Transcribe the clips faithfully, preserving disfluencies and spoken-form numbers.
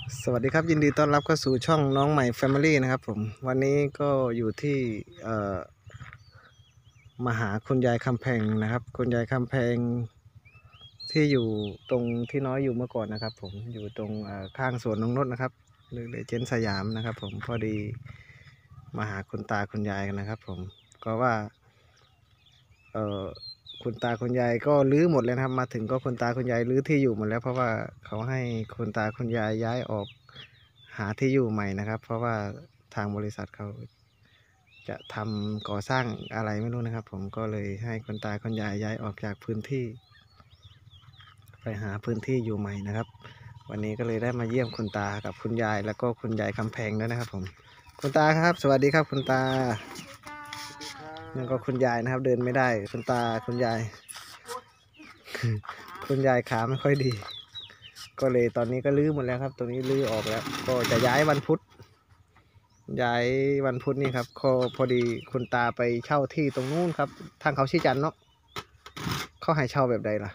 สวัสดีครับยินดีต้อนรับเข้าสู่ช่องน้องใหม่ Family นะครับผมวันนี้ก็อยู่ที่เอ่อมาหาคุณยายคำแพงนะครับคุณยายคำแพงที่อยู่ตรงที่น้อยอยู่เมื่อก่อนนะครับผมอยู่ตรงข้างสวนนงนุชนะครับหรือเจนสยามนะครับผมพอดีมาหาคุณตาคุณยายกันนะครับผมก็ว่าเอ่อคุณตาคุณยายก็รื้อหมดเลยนะครับมาถึงก็คุณตาคุณยายรื้อที่อยู่หมดแล้วเพราะว่าเขาให้คุณตาคุณยายย้ายออกหาที่อยู่ใหม่นะครับเพราะว่าทางบริษัทเขาจะทำก่อสร้างอะไรไม่รู้นะครับผมก็เลยให้คุณตาคุณยายย้ายออกจากพื้นที่ไปหาพื้นที่อยู่ใหม่นะครับวันนี้ก็เลยได้มาเยี่ยมคุณตากับคุณยายแล้วก็คุณยายคำแพงด้วยนะครับผมคุณตาครับสวัสดีครับคุณตานั่นก็คุณยายนะครับเดินไม่ได้คุณตาคุณยายคุณยายขาไม่ค่อยดีก็เลยตอนนี้ก็ลื้อหมดแล้วครับตรงนี้ลื้อออกแล้วก็จะย้ายวันพุธย้ายวันพุธนี่ครับก็พอดีคุณตาไปเช่าที่ตรงนู้นครับทางเขาชี้จันเนาะเขาให้เช่าแบบใดล่ะ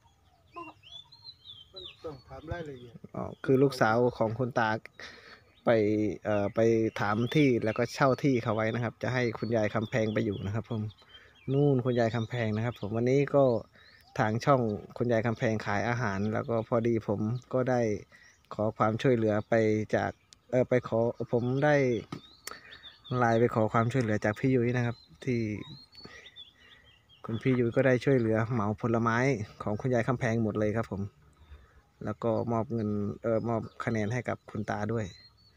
ต้องถามรายละเอียดอ๋อคือลูกสาวของคุณตาไปเอ่อไปถามที่แล้วก็เช่าที่เขาไว้นะครับจะให้คุณยายคำแพงไปอยู่นะครับผมนู่นคุณยายคำแพงนะครับผมวันนี้ก็ทางช่องคุณยายคำแพงขายอาหารแล้วก็พอดีผมก็ได้ขอความช่วยเหลือไปจากเออไปขอผมได้ไลน์ไปขอความช่วยเหลือจากพี่ยุ้ยนะครับที่คุณพี่ยุ้ยก็ได้ช่วยเหลือเหมาผลไม้ของคุณยายคำแพงหมดเลยครับผมแล้วก็มอบเงินเออมอบคะแนนให้กับคุณตาด้วย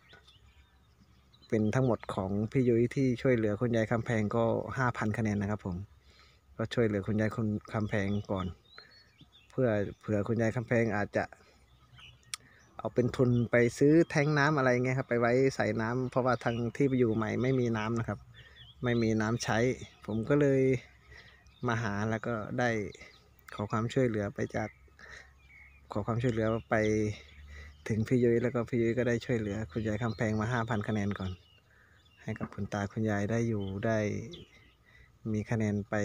เป็นทั้งหมดของพี่ยุ้ยที่ช่วยเหลือคุณยายคำแพงก็ห้าพันคะแนนนะครับผมก็ช่วยเหลือคุณยายคุณคำแพงก่อนเพื่อเผื่อคุณยายคำแพงอาจจะเอาเป็นทุนไปซื้อแทงน้ำอะไรเงี้ยครับไปไว้ใส่น้ำเพราะว่าทางที่ไปอยู่ใหม่ไม่มีน้ำนะครับไม่มีน้ำใช้ผมก็เลยมาหาแล้วก็ได้ขอความช่วยเหลือไปจากขอความช่วยเหลือไปถึงพี่ยุ้ยแล้วก็พี่ยุ้ยก็ได้ช่วยเหลือคุณยายคำแพงมาห้าพันคะแนนก่อนให้กับคุณตาคุณยายได้อยู่ได้มีคะแนนไป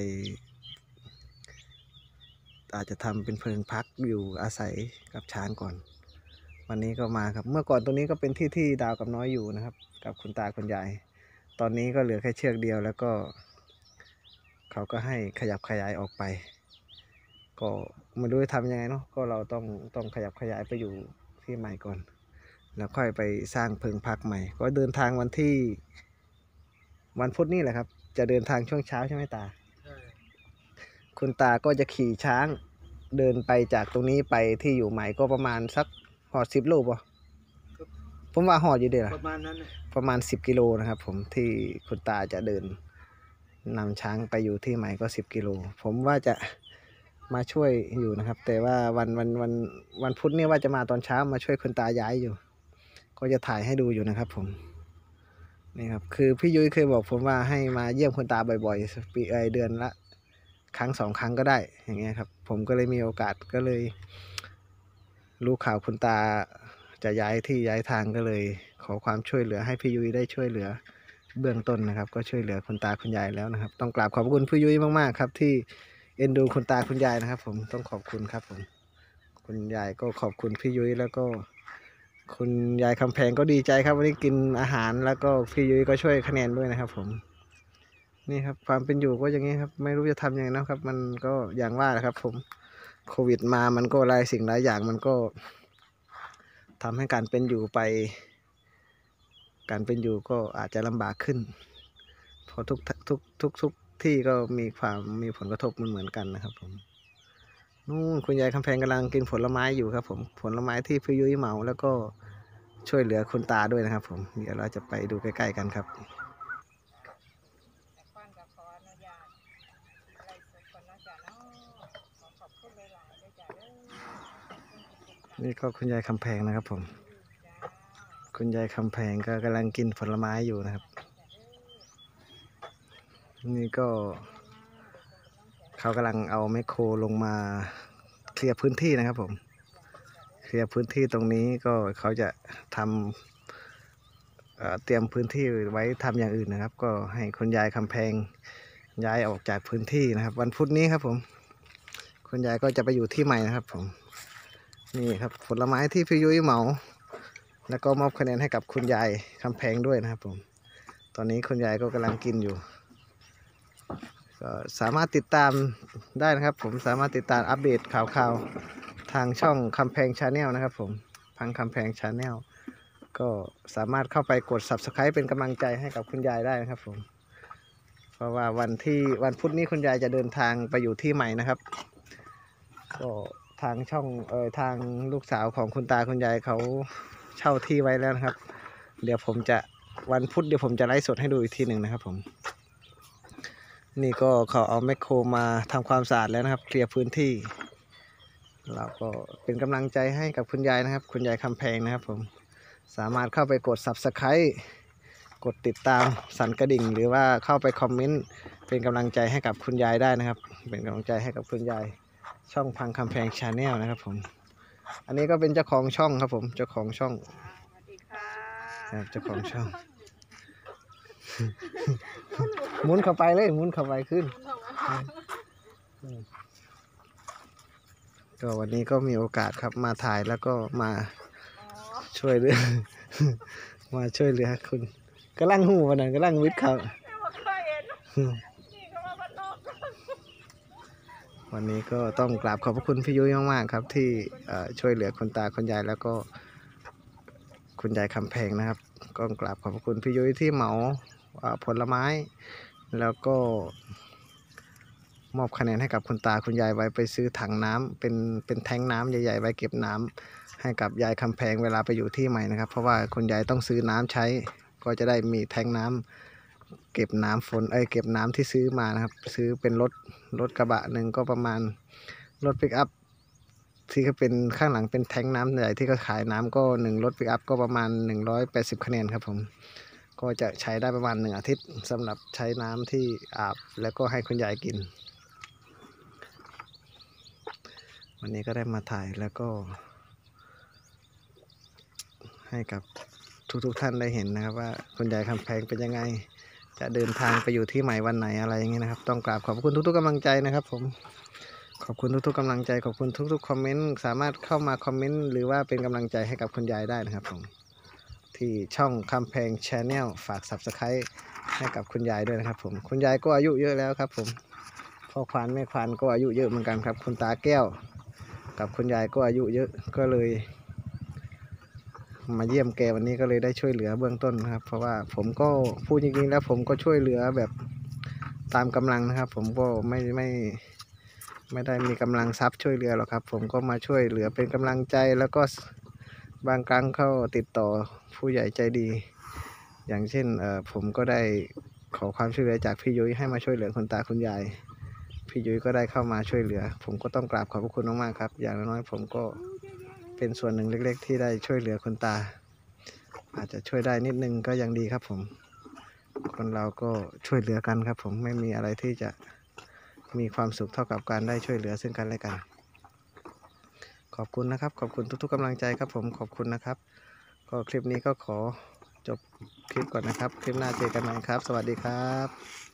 อาจจะทำเป็นเพิงพักอยู่อาศัยกับช้างก่อนวันนี้ก็มาครับเมื่อก่อนตรงนี้ก็เป็นที่ที่ดาวกับน้อยอยู่นะครับกับคุณตาคุณยายตอนนี้ก็เหลือแค่เชือกเดียวแล้วก็เขาก็ให้ขยับขยายออกไปก็ไม่รู้จะทำยังไงเนาะก็เราต้องต้องขยับขยายไปอยู่ที่ใหม่ก่อนแล้วค่อยไปสร้างเพิงพักใหม่ก็เดินทางวันที่วันพุธนี่แหละครับจะเดินทางช่วงเช้าใช่ไหมตาคุณตาก็จะขี่ช้างเดินไปจากตรงนี้ไปที่อยู่ใหม่ก็ประมาณสักหอดสิบโลป่ะผมว่าหอดอยู่เดียวประมาณนั้นประมาณสิบกิโลนะครับผมที่คุณตาจะเดินนำช้างไปอยู่ที่ใหม่ก็สิบกิโลผมว่าจะมาช่วยอยู่นะครับแต่ว่าวันวันวันวันพุธนี่ว่าจะมาตอนเช้ามาช่วยคุณตาย้ายอยู่ก็จะถ่ายให้ดูอยู่นะครับผมนี่ครับคือพี่ยุ้ยเคยบอกผมว่าให้มาเยี่ยมคุณตาบ่อยๆปีเดือนละครั้งสองครั้งก็ได้อย่างเงี้ยครับผมก็เลยมีโอกาสก็เลยรู้ข่าวคุณตาจะย้ายที่ย้ายทางก็เลยขอความช่วยเหลือให้พี่ยุ้ยได้ช่วยเหลือเบื้องต้นนะครับก็ช่วยเหลือคุณตาคุณยายแล้วนะครับต้องกราบขอบคุณพี่ยุ้ยมากๆครับที่เอ็นดูคุณตาคุณยายนะครับผมต้องขอบคุณครับผมคุณยายก็ขอบคุณพี่ยุ้ยแล้วก็คุณยายคำแพงก็ดีใจครับวันนี้กินอาหารแล้วก็พี่ยุ้ยก็ช่วยคะแนนด้วยนะครับผมนี่ครับความเป็นอยู่ก็อย่างนี้ครับไม่รู้จะทำยังไงนะครับมันก็อย่างว่าแหละครับผมโควิดมามันก็หลายสิ่งหลายอย่างมันก็ทำให้การเป็นอยู่ไปการเป็นอยู่ก็อาจจะลำบากขึ้นเพราะทุกทุกทุกทุกที่ก็มีความมีผลกระทบมันเหมือนกันนะครับผมนู่นคุณยายคำแพงกำลังกินผลไม้อยู่ครับผมผลไม้ที่พี่ยุ้ยเหมาแล้วก็ช่วยเหลือคุณตาด้วยนะครับผมเดี๋ยวเราจะไปดูใกล้ๆกันครับนี่ก็คุณยายคำแพงนะครับผมคุณยายคำแพงก็กำลังกินผลไม้อยู่นะครับนี่ก็เขากำลังเอาไมคโครลงมาเคลียร์พื้นที่นะครับผมเคลียร์พื้นที่ตรงนี้ก็เขาจะทำเอ่อเตรียมพื้นที่ไว้ทำอย่างอื่นนะครับก็ให้คุณยายคำแพงย้ายออกจากพื้นที่นะครับวันพุธนี้ครับผมคุณยายก็จะไปอยู่ที่ใหม่นะครับผมนี่ครับผลไม้ที่พี่ยุ้ยเหมาแล้วก็มอบคะแนนให้กับคุณยายคำแพงด้วยนะครับผมตอนนี้คุณยายก็กำลังกินอยู่ก็สามารถติดตามได้นะครับผมสามารถติดตามอัปเดตข่าวๆทางช่องคำแพงชาแนลนะครับผมทางคำแพงชาแนลก็สามารถเข้าไปกด ซับสไครบ์ เป็นกำลังใจให้กับคุณยายได้นะครับผมเพราะว่าวันที่วันพุธนี้คุณยายจะเดินทางไปอยู่ที่ใหม่นะครับก็ทางช่องเอ่อทางลูกสาวของคุณตาคุณยายเขาเช่าที่ไว้แล้วนะครับเดี๋ยวผมจะวันพุธเดี๋ยวผมจะไลฟ์สดให้ดูอีกทีหนึ่งนะครับผมนี่ก็เขาเอาแมคโครมาทำความสะอาดแล้วนะครับเคลียร์พื้นที่เราก็เป็นกำลังใจให้กับคุณยายนะครับคุณยายคำแพงนะครับผมสามารถเข้าไปกด ซับสไครบ์ กดติดตามสั่นกระดิ่งหรือว่าเข้าไปคอมเมนต์เป็นกำลังใจให้กับคุณยายได้นะครับเป็นกำลังใจให้กับคุณยายช่องพังคำแพงชาแนลนะครับผมอันนี้ก็เป็นเจ้าของช่องครับผมเจ้าของช่องสวัสดีค่ะครับเจ้าของช่อง หมุนเข้าไปเลยหมุนเข้าไปขึ้นก็วันนี้ก็มีโอกาสครับมาถ่ายแล้วก็มาช่วยเหลือ มาช่วยเหลือคุณกำลังหูวันนั้นกำลังวิทย์เขา วันนี้ก็ต้องกราบขอบพระคุณพี่ยุ้ยมากๆครับที่ช่วยเหลือคุณตาคุณยายแล้วก็คุณยายคำแพงนะครับก็กราบขอบพระคุณพี่ยุ้ยที่เหมาผลไม้แล้วก็มอบคะแนนให้กับคุณตาคุณยายไว้ไปซื้อถังน้ำเป็นเป็นแทงน้ำใหญ่ๆไว้เก็บน้ำให้กับยายคำแพงเวลาไปอยู่ที่ใหม่นะครับเพราะว่าคุณยายต้องซื้อน้ำใช้ก็จะได้มีแทงน้ำเก็บน้ำฝนเอ้ยเก็บน้ำที่ซื้อมานะครับซื้อเป็นรถรถกระบะหนึ่งก็ประมาณรถปิกอัพที่เขาเป็นข้างหลังเป็นแทงน้ำใหญ่ที่เขาขายน้ำก็หนึ่งรถปิกอัพก็ประมาณหนึ่งร้อยแปดสิบคะแนนครับผมก็จะใช้ได้ประมาณหนึ่งอาทิตย์สำหรับใช้น้ำที่อาบแล้วก็ให้คุณยายกินวันนี้ก็ได้มาถ่ายแล้วก็ให้กับทุกๆท่านได้เห็นนะครับว่าคุณยายคำแพงเป็นยังไงจะเดินทางไปอยู่ที่ใหม่วันไหนอะไรอย่างนี้นะครับต้องกราบขอบคุณทุกๆกำลังใจนะครับผมขอบคุณทุกๆกำลังใจขอบคุณทุกๆคอมเมนต์สามารถเข้ามาคอมเมนต์หรือว่าเป็นกำลังใจให้กับคุณยายได้นะครับผมที่ช่องคำแพงชาแนลฝาก ซับสไครบ์ ให้กับคุณยายด้วยนะครับผมคุณยายก็อายุเยอะแล้วครับผมพ่อควานแม่ควานก็อายุเยอะเหมือนกันครับคุณตาแก้วกับคุณยายก็อายุเยอะก็เลยมาเยี่ยมแกวันนี้ก็เลยได้ช่วยเหลือเบื้องต้นนะครับเพราะว่าผมก็พูดจริงๆแล้วผมก็ช่วยเหลือแบบตามกำลังนะครับผมก็ไม่ไม่ไม่ได้มีกำลังทรัพย์ช่วยเหลือหรอกครับผมก็มาช่วยเหลือเป็นกำลังใจแล้วก็บางครั้งเข้าติดต่อผู้ใหญ่ใจดีอย่างเช่นเอ่อผมก็ได้ขอความช่วยเหลือจากพี่ยุ้ยให้มาช่วยเหลือคุณตาคุณยายพี่ยุ้ยก็ได้เข้ามาช่วยเหลือผมก็ต้องกราบขอบพระคุณมากๆครับอย่างน้อยผมก็เป็นส่วนหนึ่งเล็กๆที่ได้ช่วยเหลือคุณตาอาจจะช่วยได้นิดนึงก็ยังดีครับผมคนเราก็ช่วยเหลือกันครับผมไม่มีอะไรที่จะมีความสุขเท่ากับการได้ช่วยเหลือซึ่งกันและกันขอบคุณนะครับขอบคุณทุกๆกำลังใจครับผมขอบคุณนะครับก็คลิปนี้ก็ขอจบคลิปก่อนนะครับคลิปหน้าเจอกันใหม่ครับสวัสดีครับ